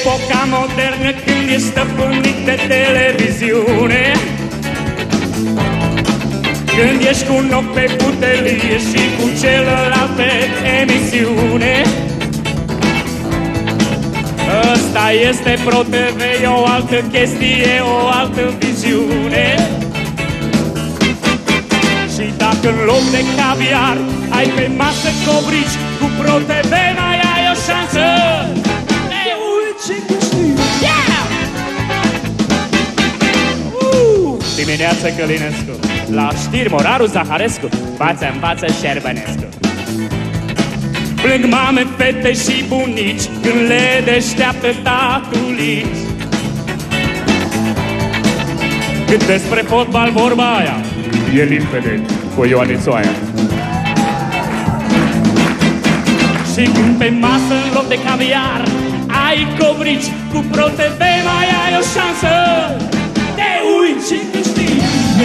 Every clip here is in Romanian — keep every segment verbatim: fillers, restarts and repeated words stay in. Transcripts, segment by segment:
epoca modernă când ești stăpânit de televiziune, când ești cu un ochi pe butelie și cu celălalt pe emisiune. Ăsta este Pro T V, e o altă chestie, o altă viziune. Și dacă în loc de caviar ai pe masă cobrici, cu Pro T V mai ai o șansă. Te uiți și câștigi. Yeah! Uh! Dimineața Călinescu, la știri Moraru Zaharescu, față-n-față Șerbănescu. Plâng mame, fete și bunici când le deșteaptă tatulici. Cât despre fotbal vorba aia e limpede cu Ioanițoaia. Și când pe masă în loc de caviar ai cobrici, cu Pro T V mai ai o șansă. Te uiți și câștigi.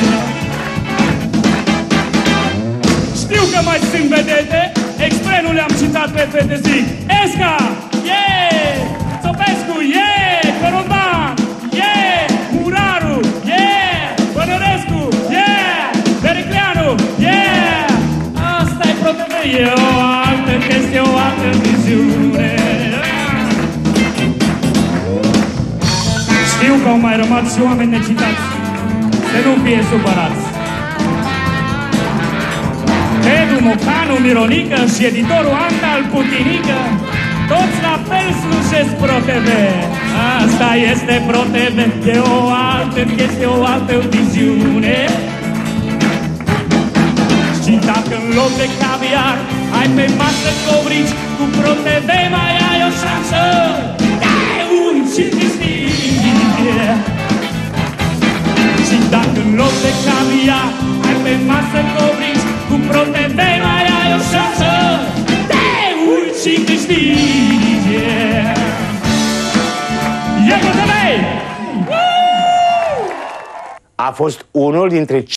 Știu că mai sunt vedete, Exprenul le-am citat pe fete, zic Esca, yeah! Țopescu, yeah! Coromban, yeah! Muraru, yeah! Bănărescu, yeah! Pericleanu, yeah! Asta-i Pro T V, e o altă chestie, o altă viziune. Știu că au mai rămas și oameni necitați, să nu fie supărați. Edu Mocanu, Mironică și editorul Antal Putinică, toți la fel slujesc Pro T V. Asta este Pro T V, e o altă chestie, o altă viziune. Și dacă în loc de caviar ai pe masă cobrici, cu Pro T V mai ai o șansă. Te uiți și câștigi. Și dacă în loc de caviar ai pe masă cobrici, cu Pro T V mai ai o șansă. Te uiți și câștigi. E Pro T V! A fost unul dintre